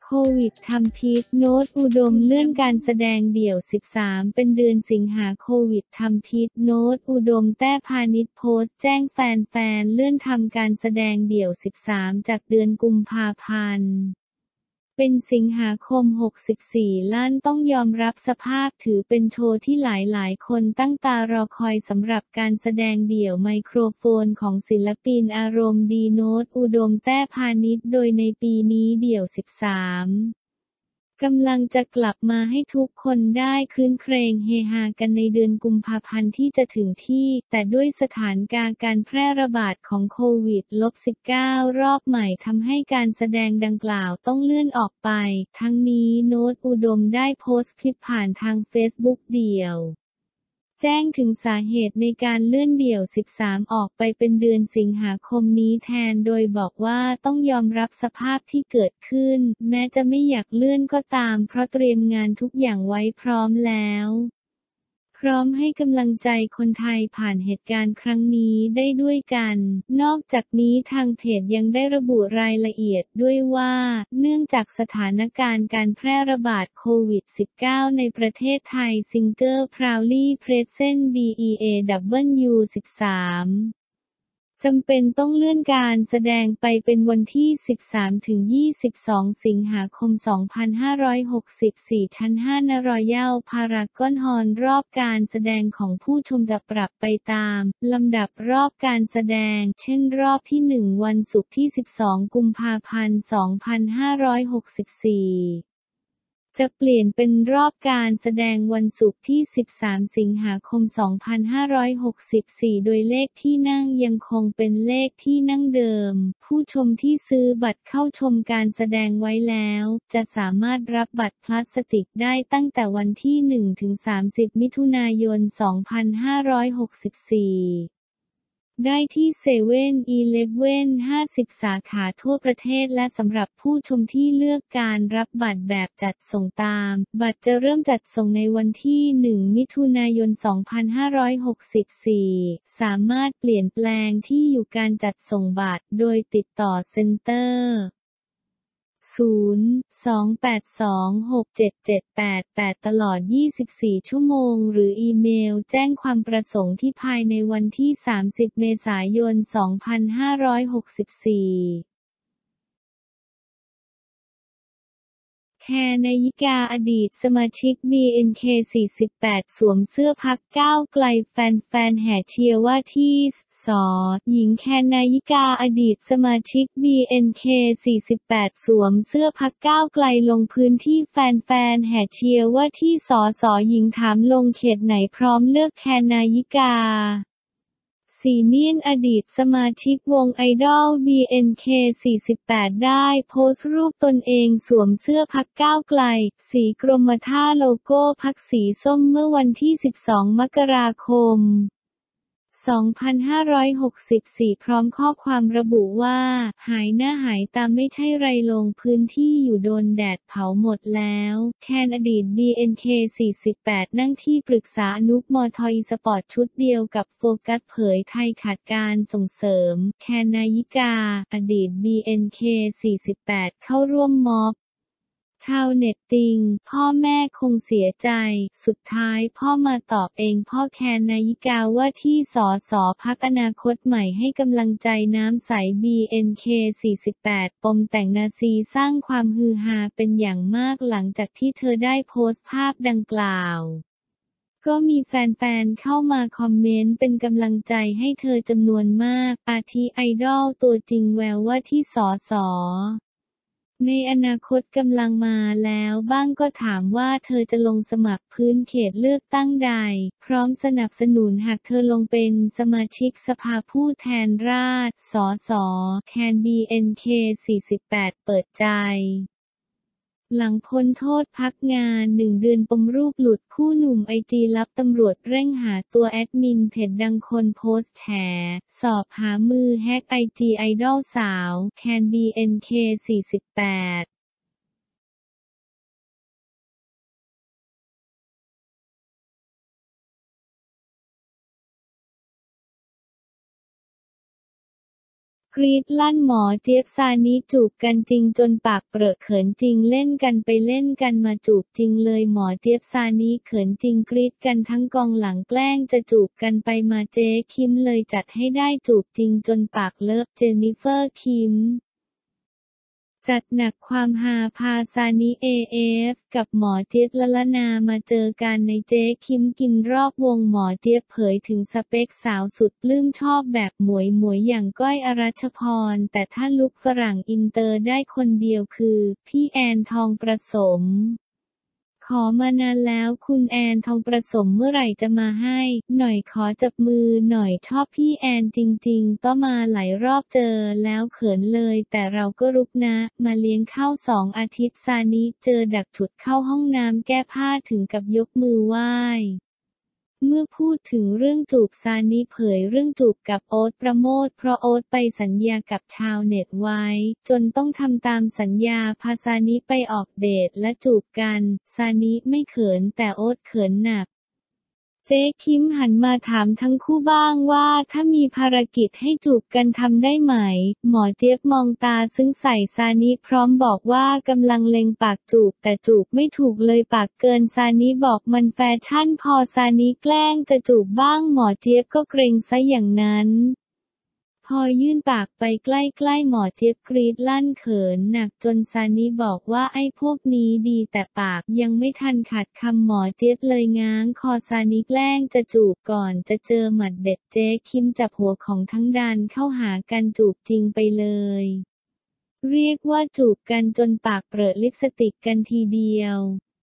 โควิดทำพิษโน้ตอุดมเลื่อนการแสดงเดี่ยว 13 เป็นเดือนสิงหาโควิดทำพิษโน้ตอุดมแต้พานิชโพสต์แจ้งแฟนๆเลื่อนทำการแสดงเดี่ยว 13 จากเดือนกุมภาพันธ์เป็นสิงหาคม 64 ลั่นต้องยอมรับสภาพถือเป็นโชว์ที่หลายๆคนตั้งตารอคอยสำหรับการแสดงเดี่ยวไมโครโฟนของศิลปินอารมณ์ดีโน้ตอุดมแต้พานิชโดยในปีนี้เดี่ยว 13กำลังจะกลับมาให้ทุกคนได้ครื้นเครงเฮฮากันในเดือนกุมภาพันธ์ที่จะถึงที่แต่ด้วยสถานการณ์การแพร่ระบาดของโควิด -19 รอบใหม่ทำให้การแสดงดังกล่าวต้องเลื่อนออกไปทั้งนี้โน้ตอุดมได้โพสต์คลิปผ่านทางเฟซบุ๊กเดี่ยวแจ้งถึงสาเหตุในการเลื่อนเดี่ยว 13 ออกไปเป็นเดือนสิงหาคมนี้แทนโดยบอกว่าต้องยอมรับสภาพที่เกิดขึ้นแม้จะไม่อยากเลื่อนก็ตามเพราะเตรียมงานทุกอย่างไว้พร้อมแล้วพร้อมให้กำลังใจคนไทยผ่านเหตุการณ์ครั้งนี้ได้ด้วยกันนอกจากนี้ทางเพจยังได้ระบุรายละเอียดด้วยว่าเนื่องจากสถานการณ์การแพร่ระบาดโควิด -19 ในประเทศไทยซิงเกิล Proudly Present DEAW13จำเป็นต้องเลื่อนการแสดงไปเป็นวันที่ 13-22 สิงหาคม 2564 ชั้น 5 ณ รอยัล พารากอนฮอลล์รอบการแสดงของผู้ชมจะปรับไปตามลำดับรอบการแสดงเช่นรอบที่ 1 วันศุกร์ที่ 12 กุมภาพันธ์ 2564จะเปลี่ยนเป็นรอบการแสดงวันศุกร์ที่ 13 สิงหาคม 2564 โดยเลขที่นั่งยังคงเป็นเลขที่นั่งเดิม ผู้ชมที่ซื้อบัตรเข้าชมการแสดงไว้แล้วจะสามารถรับบัตรพลาสติกได้ตั้งแต่วันที่ 1-30 มิถุนายน 2564ได้ที่เซเว่นอีเลฟเว่น 50 สาขาทั่วประเทศและสำหรับผู้ชมที่เลือกการรับบัตรแบบจัดส่งตามบัตรจะเริ่มจัดส่งในวันที่ 1 มิถุนายน 2564 สามารถเปลี่ยนแปลงที่อยู่การจัดส่งบัตรโดยติดต่อเซ็นเตอร์028267788 ตลอด 24 ชั่วโมงหรืออีเมลแจ้งความประสงค์ที่ภายในวันที่ 30 เมษายน 2564แคร์ นายิกาอดีตสมาชิก BNK48 สวมเสื้อพรรคก้าวไกลแฟนๆแห่เชียร์ว่าที่ส.หญิงแคร์ นายิกาอดีตสมาชิก BNK48 สวมเสื้อพรรคก้าวไกลลงพื้นที่แฟนๆแห่เชียร์ว่าที่ส.ส.หญิงถามลงเขตไหนพร้อมเลือกแคร์ นายิกาสีเนียนอดีตสมาชิกวงไอดอล BNK48 ได้โพสต์รูปตนเองสวมเสื้อพรรคก้าวไกลสีกรมท่าโลโก้พรรคสีส้มเมื่อวันที่ 12 มกราคม 2564 พร้อมข้อความระบุว่าหายหน้าหายตาไม่ใช่ไรลงพื้นที่อยู่โดนแดดเผาหมดแล้วแคนอดีต BNK48 นั่งที่ปรึกษาอนุมทอีสปอร์ตชุดเดียวกับโฟกัสเผยไทยขาดการส่งเสริมแคนนายิกาอดีต BNK48 เข้าร่วมม็อบชาวเน็ตติงพ่อแม่คงเสียใจสุดท้ายพ่อมาตอบเองพ่อแคนนายิกาว่าที่ส.ส.พรรคอนาคตใหม่ให้กำลังใจน้ำใส BNK48 ปมแต่งนาซีสร้างความฮือฮาเป็นอย่างมากหลังจากที่เธอได้โพสต์ภาพดังกล่าวก็มีแฟนๆเข้ามาคอมเมนต์เป็นกำลังใจให้เธอจำนวนมากอาทิไอดอลตัวจริงแววว่าที่ส.ส.ในอนาคตกำลังมาแล้วบ้างก็ถามว่าเธอจะลงสมัครพื้นเขตเลือกตั้งใดพร้อมสนับสนุนหากเธอลงเป็นสมาชิกสภาผู้แทนราษฎรส.ส.แคน BNK48 เปิดใจหลังพ้นโทษพักงาน1 เดือนปมรูปหลุดคู่หนุ่มไอจีลับตำรวจเร่งหาตัวแอดมินเพจดังคนโพสต์แฉสอบหามือแฮกไอจีไอดอลสาวแคน BNK48 กรี๊ดลั่นหมอเจี๊ยบซานิจูบกันจริงจนปากเปรอะเขินจริงเล่นกันไปเล่นกันมาจูบจริงเลยหมอเจี๊ยบซานิเขินจริงกรี๊ดกันทั้งกองหลังแกล้งจะจูบกันไปมาเจ๊คิมเลยจัดให้ได้จูบจริงจนปากเลอะเจนนิเฟอร์คิมจัดหนักความฮาพาซานิเอฟกับหมอเจี๊ยบละละนามาเจอกันในเจ๊คิมกินรอบวงหมอเจี๊ยบเผยถึงสเปคสาวสุดปลื้มชอบแบบหมวยอย่างก้อยอรัชพรแต่ถ้าลุคฝรั่งอินเตอร์ได้คนเดียวคือพี่แอนทองประสมขอมานานแล้วคุณแอนทองประสมเมื่อไหร่จะมาให้หน่อยขอจับมือหน่อยชอบพี่แอนจริงๆก็มาหลายรอบเจอแล้วเขินเลยแต่เราก็รุกนะมาเลี้ยงข้าว2 อาทิตย์ซานิเจอดักฉุดเข้าห้องน้ำแก้ผ้าถึงกับยกมือไหว้เมื่อพูดถึงเรื่องจูบซานิเผยเรื่องจูบกับโอ๊ตประโมทเพราะโอ๊ตไปสัญญากับชาวเน็ตไว้จนต้องทำตามสัญญาพาซานิไปออกเดทและจูบกันซานิไม่เขินแต่โอ๊ตเขินหนักเจ๊คิมหันมาถามทั้งคู่บ้างว่าถ้ามีภารกิจให้จูบกันทำได้ไหมหมอเจี๊ยบมองตาซึ้งใส่ซานิพร้อมบอกว่ากำลังเล็งปากจูบแต่จูบไม่ถูกเลยปากเกินซานิบอกมันแฟชั่นพอซานิแกล้งจะจูบบ้างหมอเจี๊ยบก็เกรงซะอย่างนั้นพอยื่นปากไปใกล้ๆหมอเจี๊ยบกรี๊ดลั่นเขินหนักจนซานิบอกว่าไอ้พวกนี้ดีแต่ปากยังไม่ทันขาดคำหมอเจี๊ยบเลยง้างคอซานิแกล้งจะจูบก่อนจะเจอหมัดเด็ดเจ๊คิมจับหัวของทั้งดันเข้าหากันจูบจริงไปเลยเรียกว่าจูบกันจนปากเปรอะลิปสติกกันทีเดียว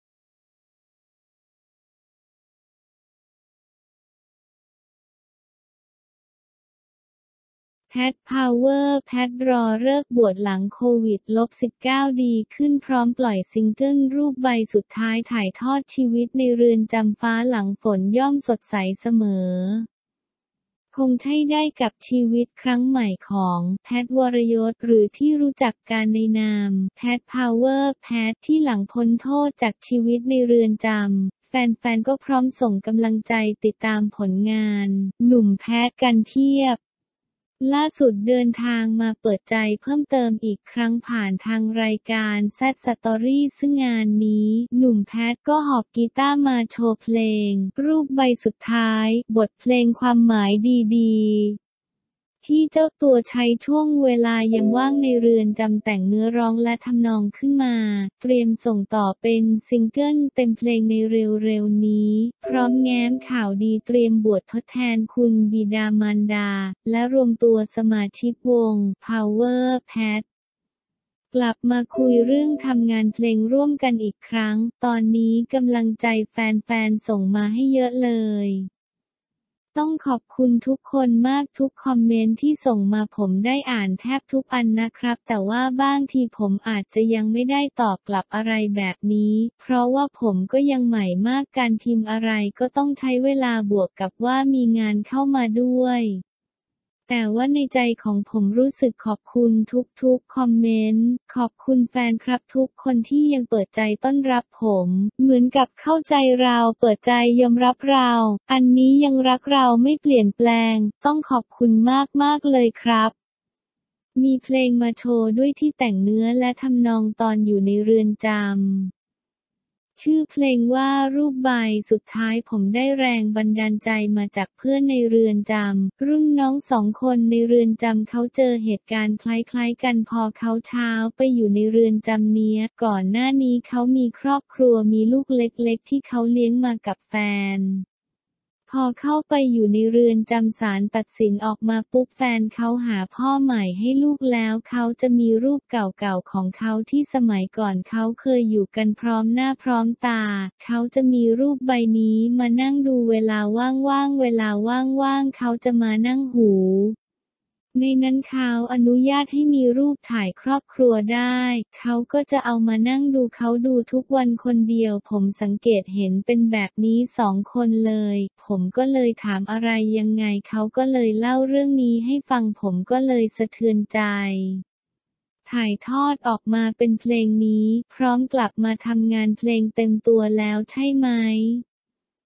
แพทพาวเวอร์แพทรอฤกษ์บวชหลังโควิด-19 ดีขึ้นพร้อมปล่อยซิงเกิลรูปใบสุดท้ายถ่ายทอดชีวิตในเรือนจำฟ้าหลังฝนย่อมสดใสเสมอคงใช่ได้กับชีวิตครั้งใหม่ของแพทวรยศหรือที่รู้จักกันในนามแพทพาวเวอร์แพทที่หลังพ้นโทษจากชีวิตในเรือนจำแฟนๆก็พร้อมส่งกำลังใจติดตามผลงานหนุ่มแพทกันเพียบ ล่าสุดเดินทางมาเปิดใจเพิ่มเติมอีกครั้งผ่านทางรายการแซดสตอรี่ซึ่งงานนี้หนุ่มแพทก็หอบกีตาร์มาโชว์เพลงรูปใบสุดท้ายบทเพลงความหมายดีๆที่เจ้าตัวใช้ช่วงเวลายังว่างในเรือนจำแต่งเนื้อร้องและทำนองขึ้นมาเตรียมส่งต่อเป็นซิงเกิลเต็มเพลงในเร็วๆนี้พร้อมแง้มข่าวดีเตรียมบวชทดแทนคุณบิดามารดาและรวมตัวสมาชิกวง Power Pat กลับมาคุยเรื่องทำงานเพลงร่วมกันอีกครั้งตอนนี้กำลังใจแฟนๆส่งมาให้เยอะเลยต้องขอบคุณทุกคนมากทุกคอมเมนต์ที่ส่งมาผมได้อ่านแทบทุกอันนะครับแต่ว่าบางทีผมอาจจะยังไม่ได้ตอบกลับอะไรแบบนี้เพราะว่าผมก็ยังใหม่มากการพิมพ์อะไรก็ต้องใช้เวลาบวกกับว่ามีงานเข้ามาด้วยแต่ว่าในใจของผมรู้สึกขอบคุณทุกๆคอมเมนต์ขอบคุณแฟนครับทุกคนที่ยังเปิดใจต้อนรับผมเหมือนกับเข้าใจเราเปิดใจยอมรับเราอันนี้ยังรักเราไม่เปลี่ยนแปลงต้องขอบคุณมากๆเลยครับมีเพลงมาโชว์ด้วยที่แต่งเนื้อและทำนองตอนอยู่ในเรือนจำชื่อเพลงว่ารูปใบสุดท้ายผมได้แรงบันดาลใจมาจากเพื่อนในเรือนจำรุ่นน้อง2 คนในเรือนจำเขาเจอเหตุการณ์คล้ายๆกันพอเขาเช้าไปอยู่ในเรือนจำเนี้ยก่อนหน้านี้เขามีครอบครัวมีลูกเล็กๆที่เขาเลี้ยงมากับแฟนพอเข้าไปอยู่ในเรือนจำศาลตัดสินออกมาปุ๊บแฟนเขาหาพ่อใหม่ให้ลูกแล้วเขาจะมีรูปเก่าๆของเขาที่สมัยก่อนเขาเคยอยู่กันพร้อมหน้าพร้อมตาเขาจะมีรูปใบนี้มานั่งดูเวลาว่างๆเวลาว่างๆเขาจะมานั่งหูในนั้นเขาอนุญาตให้มีรูปถ่ายครอบครัวได้เขาก็จะเอามานั่งดูเขาดูทุกวันคนเดียวผมสังเกตเห็นเป็นแบบนี้2 คนเลยผมก็เลยถามอะไรยังไงเขาก็เลยเล่าเรื่องนี้ให้ฟังผมก็เลยสะเทือนใจถ่ายทอดออกมาเป็นเพลงนี้พร้อมกลับมาทำงานเพลงเต็มตัวแล้วใช่ไหม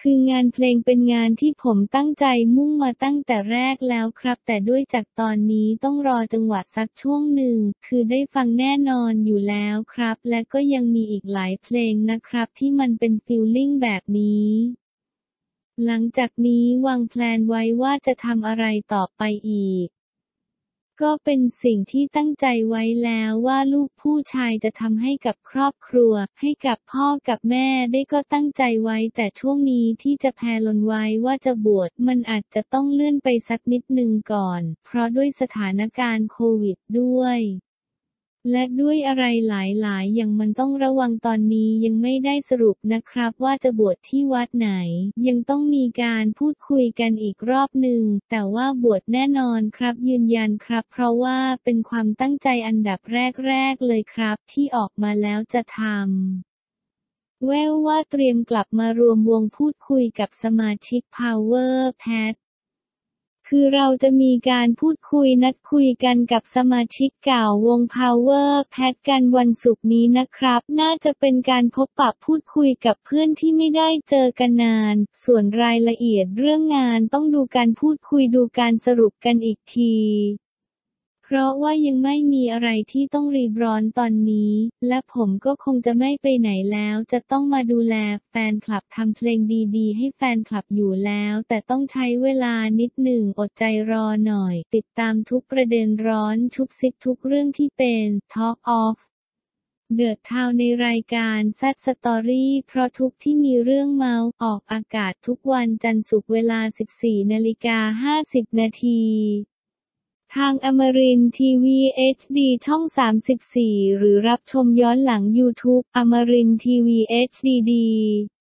คืองานเพลงเป็นงานที่ผมตั้งใจมุ่งมาตั้งแต่แรกแล้วครับแต่ด้วยจากตอนนี้ต้องรอจังหวะสักช่วงหนึ่งคือได้ฟังแน่นอนอยู่แล้วครับและก็ยังมีอีกหลายเพลงนะครับที่มันเป็นฟีลลิ่งแบบนี้หลังจากนี้วางแพลนไว้ว่าจะทำอะไรต่อไปอีกก็เป็นสิ่งที่ตั้งใจไว้แล้วว่าลูกผู้ชายจะทำให้กับครอบครัวให้กับพ่อกับแม่ได้ก็ตั้งใจไว้แต่ช่วงนี้ที่จะแพลนไว้ว่าจะบวชมันอาจจะต้องเลื่อนไปสักนิดนึงก่อนเพราะด้วยสถานการณ์โควิดด้วยและด้วยอะไรหลายๆอย่างมันต้องระวังตอนนี้ยังไม่ได้สรุปนะครับว่าจะบวชที่วัดไหนยังต้องมีการพูดคุยกันอีกรอบหนึ่งแต่ว่าบวชแน่นอนครับยืนยันครับเพราะว่าเป็นความตั้งใจอันดับแรกๆเลยครับที่ออกมาแล้วจะทำแว่วว่าเตรียมกลับมารวมวงพูดคุยกับสมาชิก Power Padคือเราจะมีการพูดคุยนัดคุยกันกับสมาชิกเก่าวง Power Pad กันวันศุกร์นี้นะครับน่าจะเป็นการพบปะพูดคุยกับเพื่อนที่ไม่ได้เจอกันนานส่วนรายละเอียดเรื่องงานต้องดูการพูดคุยดูการสรุปกันอีกทีเพราะว่ายังไม่มีอะไรที่ต้องรีบร้อนตอนนี้และผมก็คงจะไม่ไปไหนแล้วจะต้องมาดูแลแฟนคลับทำเพลงดีๆให้แฟนคลับอยู่แล้วแต่ต้องใช้เวลานิดหนึ่งอดใจรอหน่อยติดตามทุกประเด็นร้อนชุบซิบทุกเรื่องที่เป็น Talk of The Town ในรายการ Z Story เพราะทุกที่มีเรื่องเมาส์ออกอากาศทุกวันจันทร์ศุกร์เวลา 14:50 น.ทางอมรินทร์ทีวี HD ช่อง 34 หรือรับชมย้อนหลัง YouTube อมรินทร์ทีวี HD